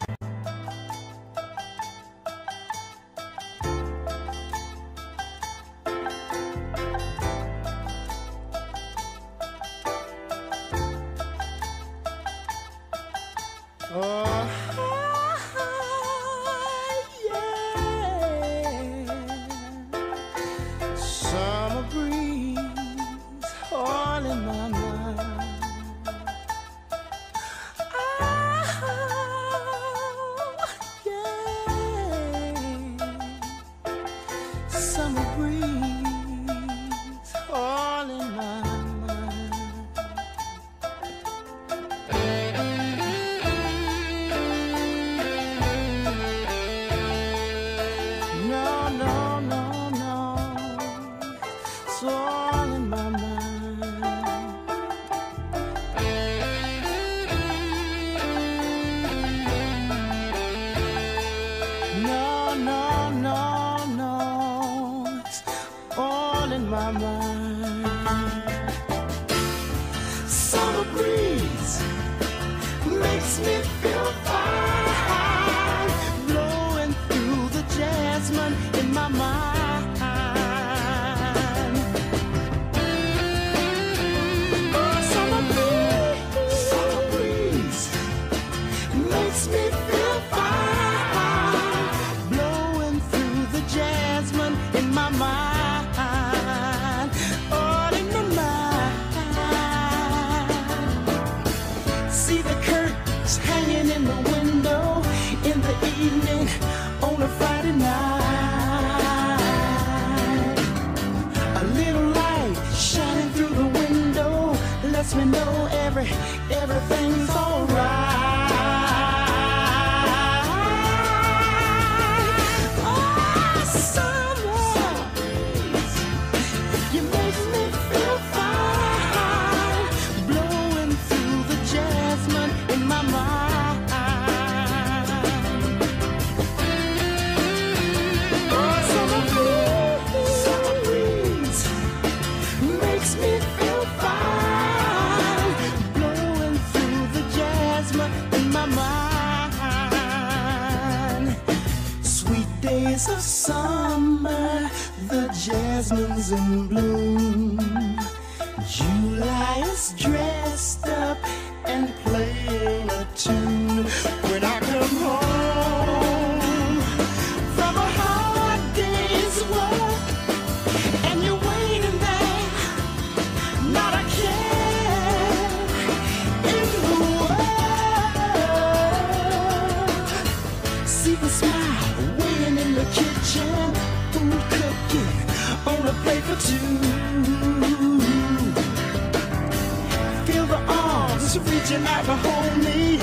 Oh, yeah. Summer breeze all in my mind. Oh, yeah. Summer breeze all in my mind. No, no, no, no, it's all in my mind. No, no, no, no, it's all in my mind. Summer breeze makes me feel fine, blowing through the jasmine in my mind. Oh, summer breeze makes me feel fine, blowing through the jasmine in my mind. All in my mind. See the curtains hanging in the window in the evening on a Friday night. A little light shining through the window lets me know everything's alright. Oh, summer, you make me feel fine, blowing through the jasmine in my mind. Oh, summer breeze makes me feel fine, blowing through the jasmine in my mind. Sweet days of summer, the jasmine's in bloom. July is dressed up and playing a tune. When I come home from a hard day's work and you're waiting there, not a care in the world. See the smile waiting in the kitchen, food cooking on a plate for two. Feel the arms reaching out to hold me